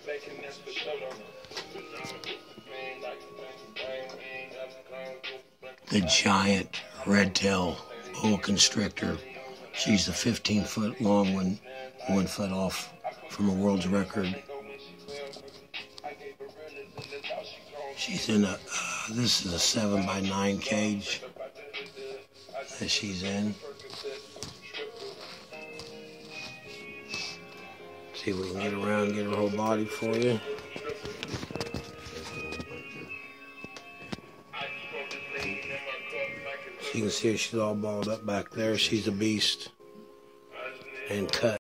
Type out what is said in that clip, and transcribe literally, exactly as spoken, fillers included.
The giant red-tail boa constrictor. She's the fifteen foot long one, one foot off from a world's record. She's in a, uh, this is a seven by nine cage that she's in. See if we can get around and get her whole body for you. So you can see her, she's all balled up back there. She's a beast and cut.